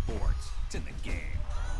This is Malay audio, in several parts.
sports. It's in the game.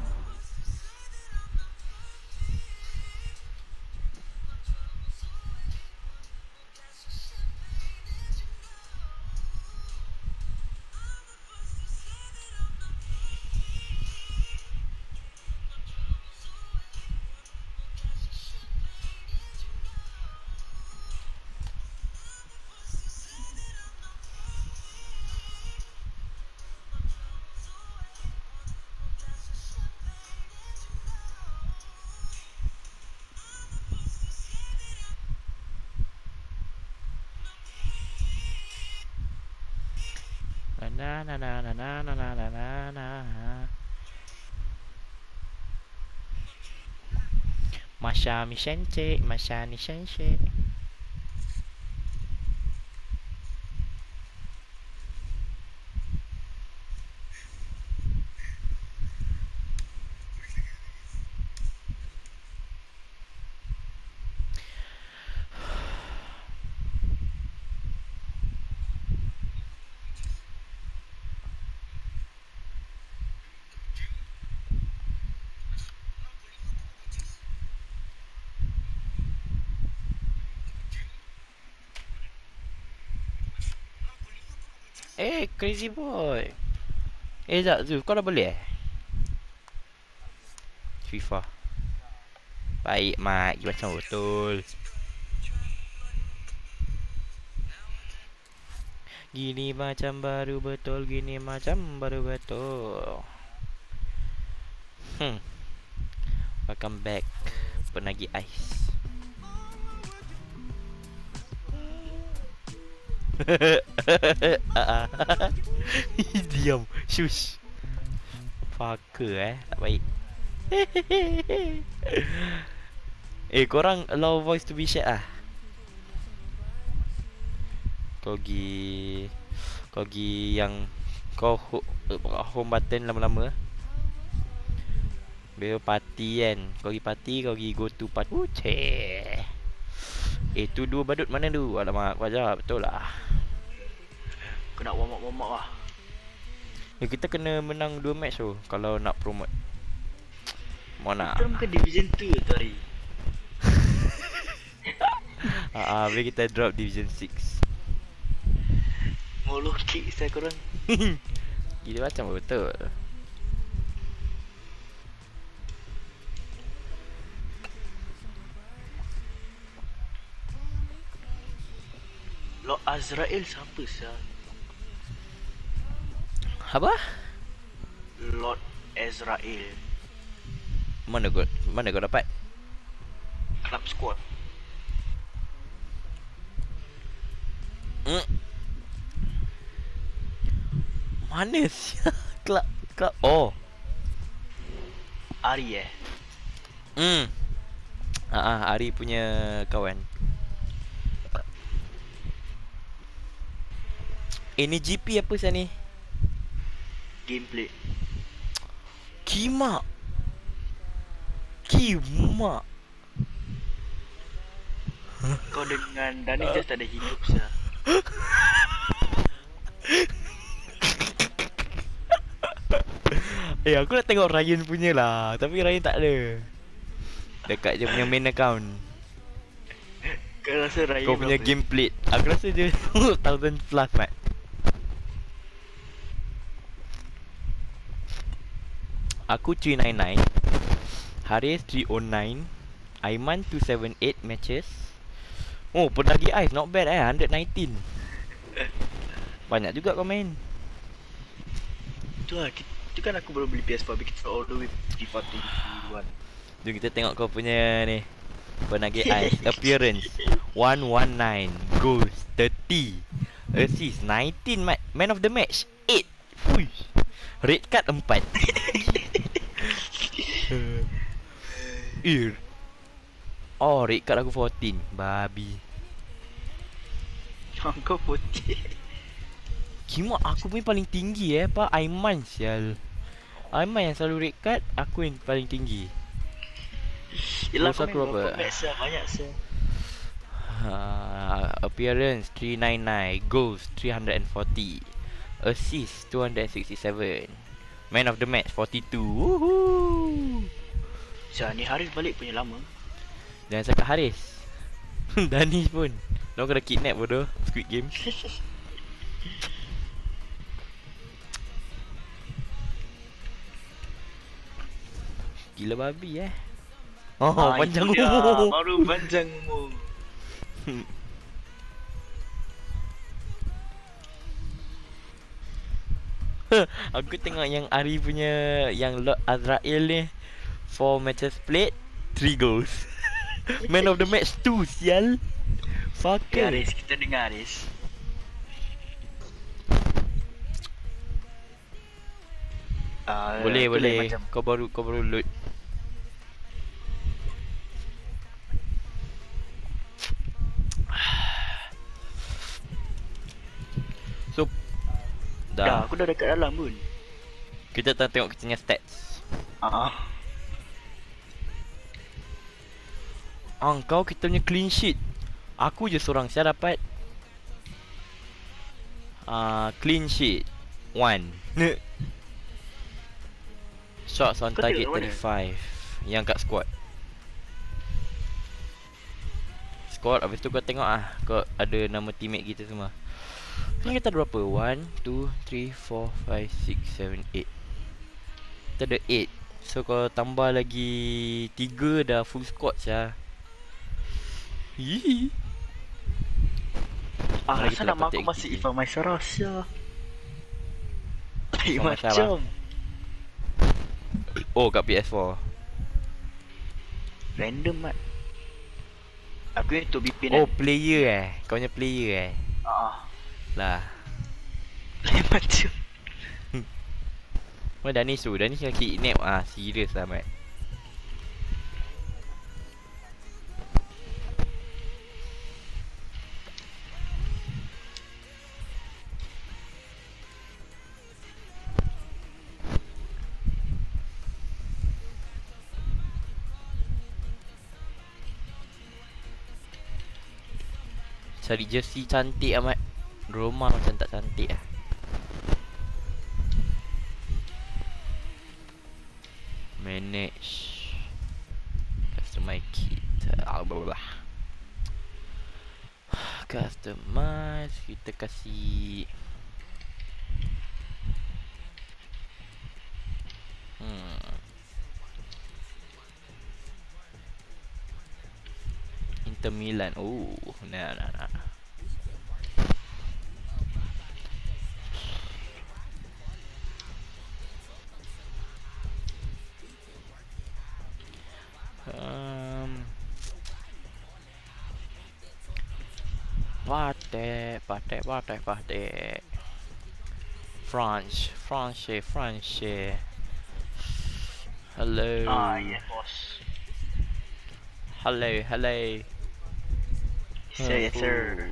Na na na na na na na na na na. Masha mi sensei, Masha ni sensei. Crazy boy. Zak Zul, kau dah boleh FIFA. Baik Mat, macam betul. Gini macam baru betul, gini macam baru betul. Welcome back, penagih ais. Diam, shush. Fucker tak baik. Korang allow voice to be shared lah. Kau gi yang kau home button lama-lama. Bila party kan, kau gi party, kau gi go to party. Tu dua badut mana tu? Alamak, kau ajar betul lah. Kau nak warm up lah. Kita kena menang 2 match tu kalau nak promote. Mana? Kita bukan Division 2 tu hari. Bila kita drop Division 6. Molo kick saya korang. Gila macam betul. Lord Azrael siapa sah? Apa? Lord Azrael. Mana kau dapat? Club squad. Mana sih? Club. Oh. Ari Ari punya kawan. Ini GP apa sah ni? Gameplay. Kimak. Kau dengan Dani just tak ada hidup sah. Aku nak tengok Ryan punya lah. Tapi Ryan tak ada. Dekat je punya main account. Kau rasa Ryan Kau punya apa? game plate aku rasa dia 1000 plus Mat. Aku 399, Haris 309, Aiman 278 matches. Oh, penagih ais not bad 119. Banyak juga kau main. Tu lah, tu kan aku baru beli PS4. Kita all the way FIFA 21. Jom kita tengok kau punya ni. Penagih ais. Appearance 119, goals 30, assist 19, man of the match 8. Fui. Red card 4. Oh, red card aku 14. Babi. Kau putih. Kimak aku pun paling tinggi Pak Aiman sial. Aiman yang selalu red card, aku yang paling tinggi. Yelah Goals aku aku main berapa? match lah, banyak sah. Appearance 399, goals 340, assist 267, Man of the match 42. Woohoo. Siapa ni Haris balik punya lama. Jangan cakap Haris. Danish pun. Diorang kena kidnap bodoh Squid Game. Gila babi Oh, panjang itu dia. umur. Baru panjang umur. Aku tengok yang Ari punya, yang Lord Azrael ni 4 matches played, 3 goals. Man of the match 2, sial. Okay, Fucker. Haris, kita dengar Haris. Boleh, tu boleh. lain macam. Kau baru load. So Dah, dah. aku dah dekat dalam pun. Kita tengok kita punya stats. Kau kita punya clean sheet. Aku je seorang saya dapat clean sheet 1. Shots on Kau target tengok mana? 35. Yang kat squad. Squad habis tu kau tengok kau ada nama teammate kita semua. Sekarang kita ada berapa? 1, 2, 3, 4, 5, 6, 7, 8. Kita ada 8. So kau tambah lagi 3 dah full squad sia. Hihi. Mari kita Rasa nama dapat aku masih activity. Ivan Maisara sia. Lain Ivan Maisara. macam. Oh kat PS4. Random mat. Aku yang tu BPin Oh player Kau punya player Lah. Lain macam. Mana Danish tu? Danish yang kidnap serius lah Mat. Cari jersey cantik amat. Roma macam tak cantik lah. Manage customize kit. Customize. Kita kasih Inter Milan. Oh, nah. Pate. France. Hello. Yes boss. Hello. Yes sir.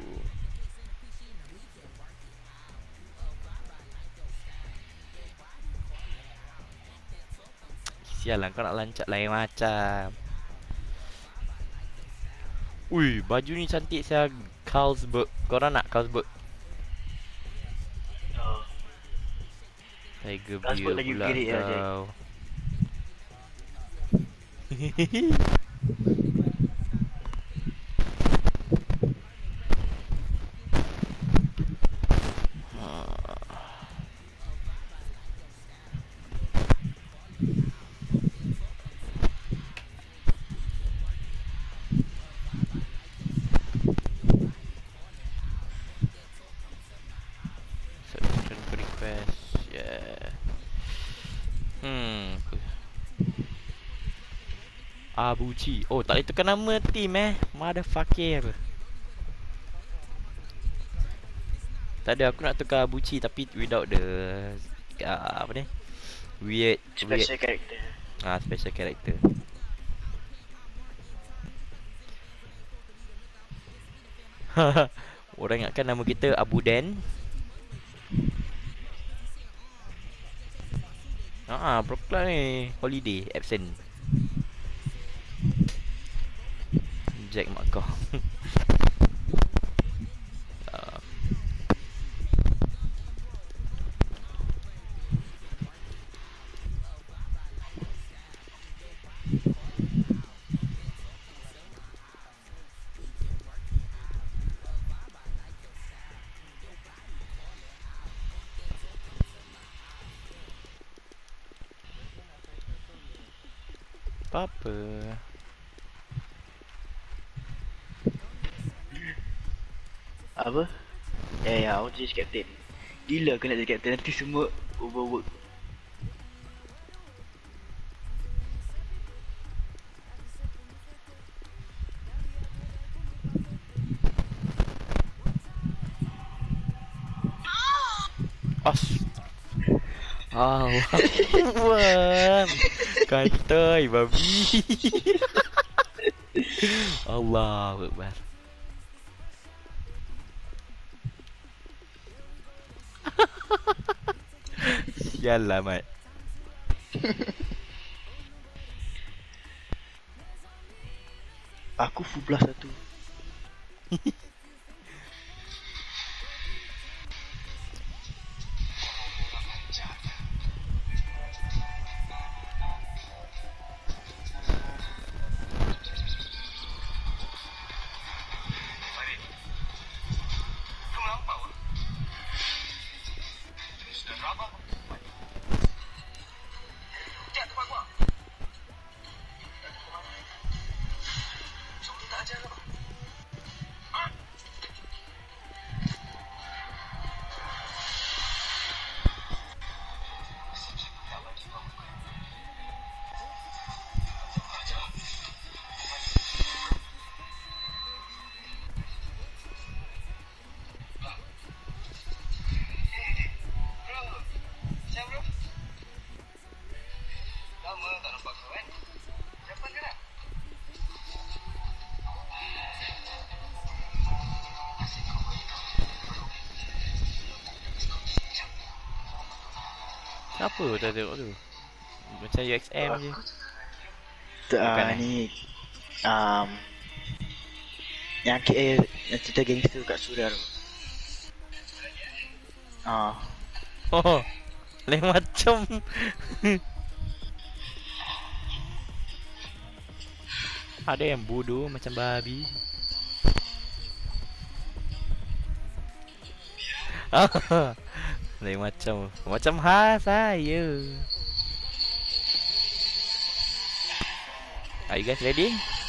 Sialah kau nak lancat lain macam. Ui, baju ni cantik saya. Carlsberg. Korang nak Carlsberg? Tiger Carlsberg beer lagi pula gerik lah, Jack. kau. Submission request. Yeah. Abuchi. Oh, tak boleh tukar nama team Motherfucker. Tadi aku nak tukar Abuchi tapi without the apa ni? Weird Special character. special character. Orang ingatkan nama kita Abu Dan. Brooklyn ni holiday absent. Jack mak kau. Apa-apa. Apa? Ya, aku jadi captain. Gila aku nak jadi captain, nanti semua overwork. As. Allah Akbar. Kantai babi. Allah Akbar. Sial lah Mat. Aku full blast satu. Siapa dah tengok tu? Macam UXM je. Bukan, eh? Ni yang KL, yang cerita gangster kat Suria tu. Oh, lain macam. Ada yang bodoh macam babi. Lain macam. Macam saya. Are you guys ready?